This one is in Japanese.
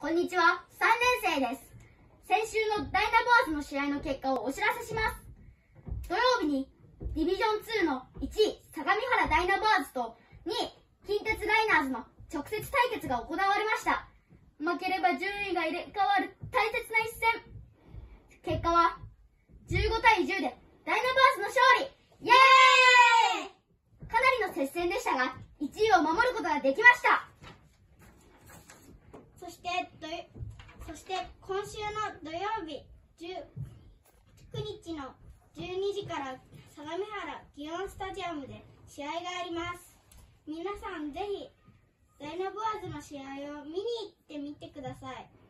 こんにちは、3年生です。先週のダイナボアーズの試合の結果をお知らせします。土曜日にディビジョン2の1位、相模原ダイナボアーズと2位、近鉄ライナーズの直接対決が行われました。負ければ順位が入れ替わる大切な一戦。結果は15対10でダイナボアーズの勝利。イエーイ！かなりの接戦でしたが、1位を守ることができました。 そして今週の土曜日19日の12時から相模原祇園スタジアムで試合があります。皆さんぜひダイナボアーズの試合を見に行ってみてください。